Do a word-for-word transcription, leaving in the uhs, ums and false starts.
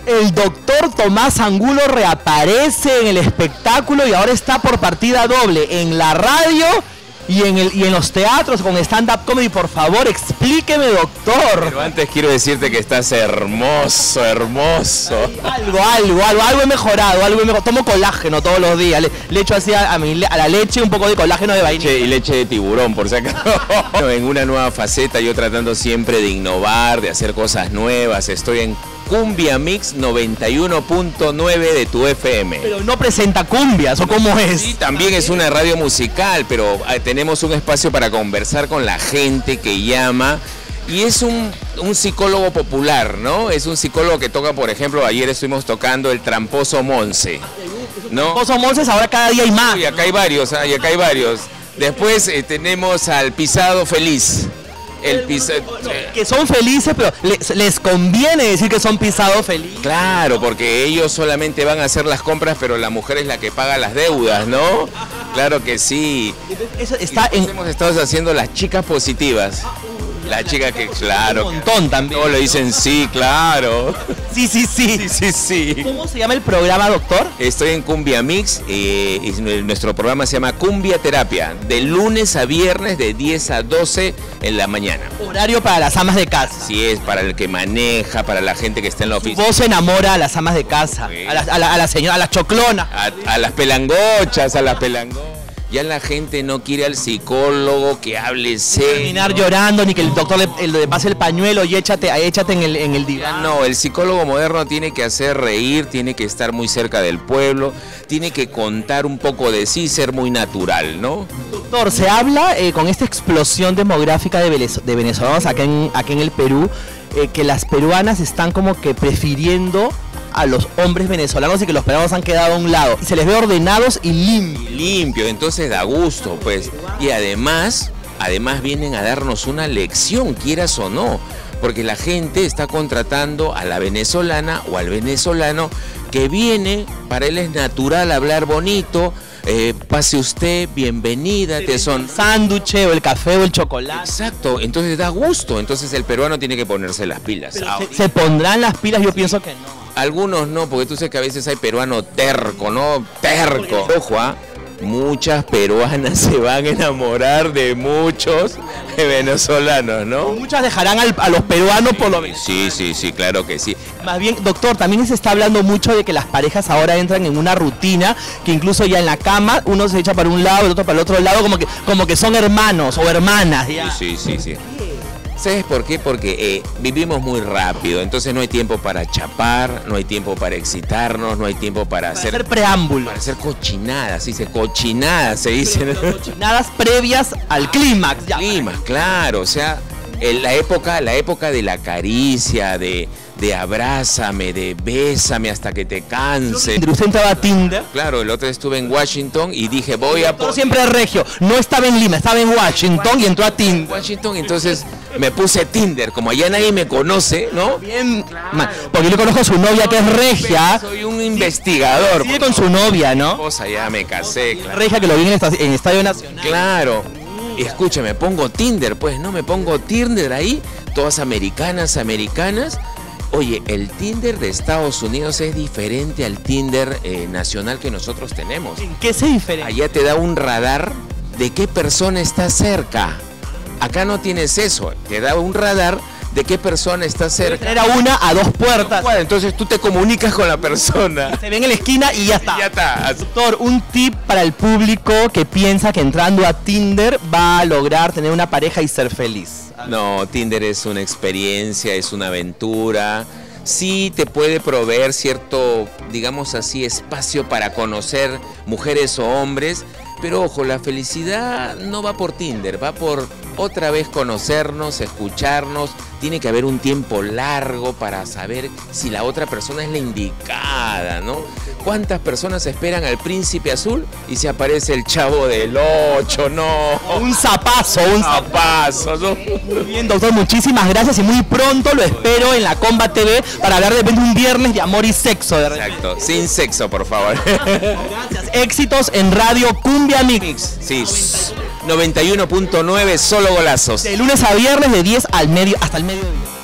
El doctor Tomás Angulo reaparece en el espectáculo y ahora está por partida doble en la radio y en, el, y en los teatros con stand-up comedy. Por favor, explíqueme, doctor. Pero antes quiero decirte que estás hermoso, hermoso. Algo, algo, algo, algo he mejorado, algo he mejorado. Tomo colágeno todos los días, le, le echo así a, a, mi, a la leche un poco de colágeno de vainilla. Leche y leche de tiburón, por si acaso. En una nueva faceta, yo tratando siempre de innovar, de hacer cosas nuevas. Estoy en Cumbia Mix noventa y uno punto nueve de tu F M. Pero no presenta cumbias, ¿o cómo es? Sí, también es una radio musical, pero tenemos un espacio para conversar con la gente que llama. Y es un, un psicólogo popular, ¿no? Es un psicólogo que toca, por ejemplo, ayer estuvimos tocando el Tramposo Monse, ¿no? Tramposo Monse, ahora cada día hay más. Y acá hay varios, ¿eh? Y acá hay varios. Después eh, tenemos al Pisado Feliz. El pisa... Que son felices, pero les, les conviene decir que son pisados felices. Claro, porque ellos solamente van a hacer las compras, pero la mujer es la que paga las deudas, ¿no? Claro que sí. Eso está en... Hemos estado haciendo las chicas positivas. La chica que, claro. Un montón también. Todos le dicen sí, claro. Sí, sí, sí. Sí, sí, sí. ¿Cómo se llama el programa, doctor? Estoy en Cumbia Mix eh, y nuestro programa se llama Cumbia Terapia, de lunes a viernes de diez a doce en la mañana. Horario para las amas de casa. Sí, es para el que maneja, para la gente que está en la oficina. Vos enamora a las amas de casa, sí. a, la, a, la, a la señora, a las choclonas. A, a las pelangochas, a las pelangochas. Ya la gente no quiere al psicólogo que hable serio. Terminar llorando, ni que el doctor le, le pase el pañuelo y échate, échate en el, en el diván. No, el psicólogo moderno tiene que hacer reír, tiene que estar muy cerca del pueblo, tiene que contar un poco de sí, ser muy natural, ¿no? Doctor, se habla eh, con esta explosión demográfica de, de venezolanos acá en, acá en el Perú, eh, que las peruanas están como que prefiriendo a los hombres venezolanos y que los peruanos han quedado a un lado. Y se les ve ordenados y limpios. Limpio, entonces da gusto, pues. Y además, además vienen a darnos una lección, quieras o no. Porque la gente está contratando a la venezolana o al venezolano que viene, para él es natural hablar bonito. Eh, pase usted, bienvenida, te son sándwich o el café o el chocolate. Exacto, entonces da gusto. Entonces el peruano tiene que ponerse las pilas. Se, se pondrán las pilas, yo pienso que no. Algunos no, porque tú sabes que a veces hay peruano terco, ¿no? Terco. Ojo, ¿ah? Muchas peruanas se van a enamorar de muchos venezolanos, ¿no? Muchas dejarán al, a los peruanos por lo menos. Sí, sí, sí, claro que sí. Más bien, doctor, también se está hablando mucho de que las parejas ahora entran en una rutina, que incluso ya en la cama uno se echa para un lado, el otro para el otro lado, como que, como que son hermanos o hermanas. ¿Ya? Sí, sí, sí, sí. ¿Sabes por qué? Porque eh, vivimos muy rápido, entonces no hay tiempo para chapar, no hay tiempo para excitarnos, no hay tiempo para, para hacer, hacer preámbulos. Para hacer cochinadas, se dice cochinadas, se dice. Cochinadas previas al clímax. Clímax, claro, o sea, en la época, la época de la caricia, de, de abrázame, de bésame hasta que te canse. ¿Usted entraba a Tinder? Claro, el otro día estuve en Washington y dije voy a... Todo siempre es regio, no estaba en Lima, estaba en Washington y entró a Tinder. Washington, entonces me puse Tinder, como allá nadie me conoce, ¿no? Bien, claro. Porque yo conozco a su novia que es regia. Soy un investigador. Sigue con su novia, ¿no? Mi esposa, ya me casé, claro. Regia que lo vi en, esta, en Estadio Nacional. Claro. Escúchame, pongo Tinder, pues, ¿no? Me pongo Tinder ahí, todas americanas, americanas. Oye, el Tinder de Estados Unidos es diferente al Tinder eh, nacional que nosotros tenemos. ¿En qué se diferencia? Allá te da un radar de qué persona está cerca. Acá no tienes eso, te da un radar de qué persona está cerca. Era una a dos puertas. Bueno, entonces tú te comunicas con la persona. Se ven en la esquina y ya está. Y ya está. Doctor, un tip para el público que piensa que entrando a Tinder va a lograr tener una pareja y ser feliz. No, Tinder es una experiencia, es una aventura. Sí te puede proveer cierto, digamos así, espacio para conocer mujeres o hombres, pero ojo, la felicidad no va por Tinder, va por otra vez conocernos, escucharnos. Tiene que haber un tiempo largo para saber si la otra persona es la indicada, ¿no? ¿Cuántas personas esperan al príncipe azul y se aparece el chavo del ocho? No. Un zapazo, un zapazo, ¿no? Muy bien, doctor, muchísimas gracias y muy pronto lo espero en la Comba T V para hablar de repente un viernes de amor y sexo. De Exacto, sin sexo, por favor. Gracias. Éxitos en Radio Cumbia Mix. Sí, noventa y uno punto nueve, solo golazos. De lunes a viernes de diez al medio, hasta el mediodía.